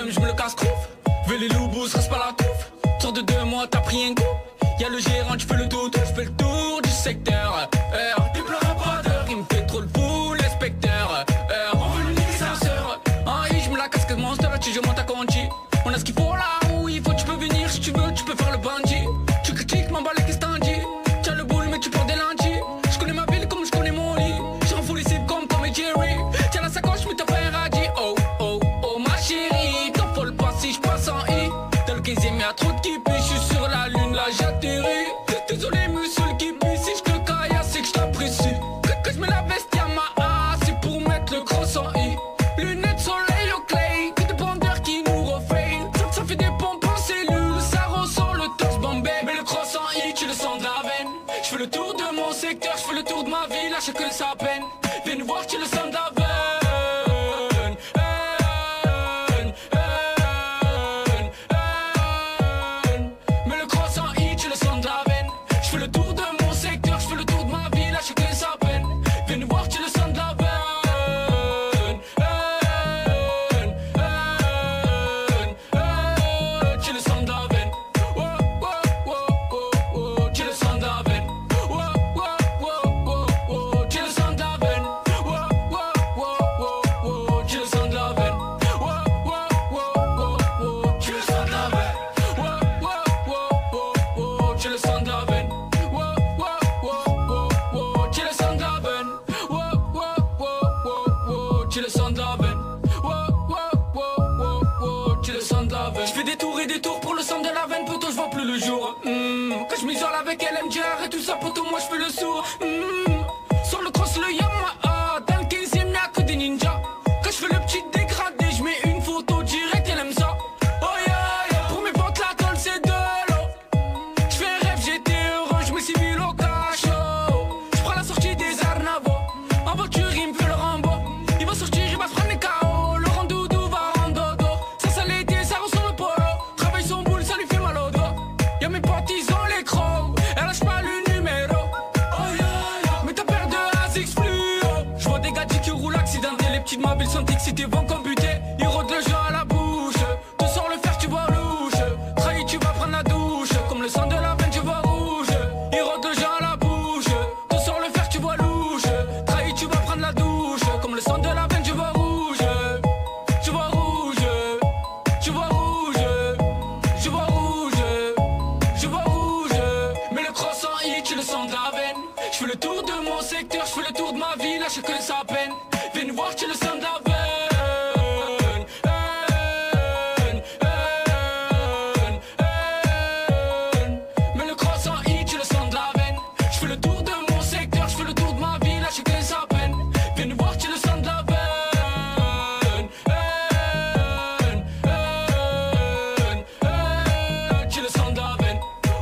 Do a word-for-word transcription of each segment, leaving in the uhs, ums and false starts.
seum, je me le casse-crouf. Veux les loups, reste pas la touffe. Sors de deux mois, t'as pris un coup. Y'a le gérant, tu fais le tour, je fais le tour du secteur. Heure, tu pleuras pas d'heure, il me fait trop le fou, l'inspecteur. Heure, on veut le niquer sa sœur. Ah, je me la casque monster, tu je monte à Conti. On a ce qu'il faut là où il faut, tu peux venir si tu veux, tu peux faire le bandit. Tu critiques, m'en bats les qu'est-ce t'en dis. Tiens le boule, mais tu portes des lentilles. Je connais ma ville comme je connais mon lit. J'ai renfoulé les cibles comme Tom et Jerry. Tiens la sacoche, mais t'as pas un radis. Oh, oh, oh, ma chérie, t'enfoles pas si je passe en I. Dans le quinzième, y'a trop de kippis, je suis sur la lune, là j'atterris. Désolé, monsieur le kippis, si je te caille, c'est que je t'apprécie. Que, que je mets la veste, y'a ma A, c'est pour mettre le gros en I. Lunettes soleil au clay, que des bandeurs qui nous refrain. Ça, ça fait des pompes en cellule, ça ressort le torse bombé. Mais le cross en I, tu le sens de la veine. Je fais le tour de mon secteur, je fais le tour de ma ville, à chacun sa peine. Viens nous voir, tu le sens de la veine. Avec L M G R et tout ça, poto, moi je fais le sourd. Mmh. Sur le cross, le Yamaha. Dans le quinzième, y'a que des ninjas. Quand je fais le petit dégradé, je mets une photo direct, elle aime ça. Oh yeah, yeah. Pour mes potes, la colle, c'est de l'eau. Je fais un rêve, j'étais heureux, je me suis mis au cachot. Je prends la sortie des Arnavos. En voiture, il me fait le Rambo. Il va sortir, il va se prendre les K O. Le randoudou va en dodo. Ça, ça l'été, ça ressort le polo. Travaille son boule, ça lui fait mal au dos. Y'a mes potes, ils ont les crocs. Elle lâche pas le numéro. Oh yeah, yeah. Mais t'as peur de Azix fluo. Je vois des gars qui roulent accidentés. Les petites mobiles sont excités, vont computer. Ils rôdent le jeu à la bouche. Te sors le fer, tu vois louche. Trahi, tu vas prendre la douche. Comme le sang de la veine, tu vois rouge. Ils rôdent le jeu à la bouche. Te sors le fer, tu vois louche. Trahi, tu vas prendre la douche. Comme le sang de la veine, tu vois rouge. Tu vois rouge. Tu vois rouge. Je vois rouge. Je vois rouge. Cross en I, tu le sens de la veine. Je fais le tour de mon secteur, je fais le tour de ma ville, à chacun sa peine. Viens nous voir, tu le sens de la veine. Mais le cross en I, tu le sens de la veine. Je fais le tour de mon secteur, je fais le tour de ma ville, à chacun sa peine. Viens nous voir, tu le sens de la veine. Tu le sens de la veine.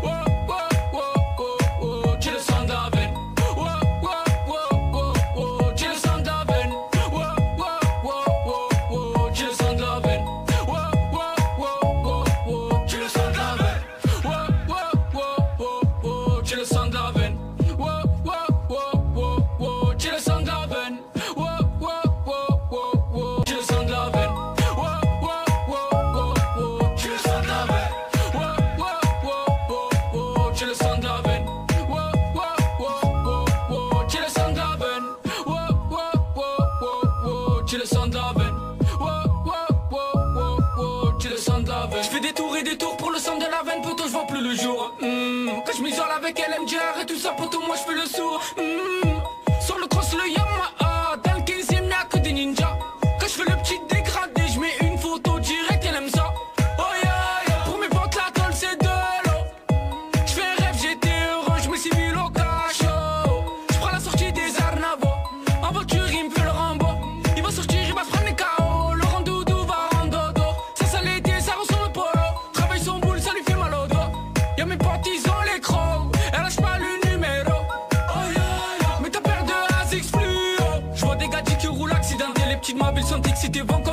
Mmh. Quand je m'isole avec L M G R et tout ça, poto, moi je fais le sourd. Mmh. Sur le cross, le Yamaha. Dans le quinzième, y'a que des ninjas. Quand je fais le petit dégradé, je mets une photo direct, elle aime ça. Oh yeah, yeah. Pour mes potes, la colle, c'est de l'eau. Je fais un rêve, j'étais heureux, je me suis mis au cachot. Je prends la sortie des Arnavos. En voiture, il me fait le Rambo. Il va sortir, il va se prendre les K O. Le randoudou va en dodo. Ça, ça l'été, ça ressort le polo. Travaille son boule, ça lui fait mal au dos. Y'a mes potes, ils ont les crocs. Elle lâche pas le numéro. Oh yeah, yeah. Mais t'as peur de Azix fluo. Je vois des gars qui roulent accidentés. Les petites mobiles sont excités, vont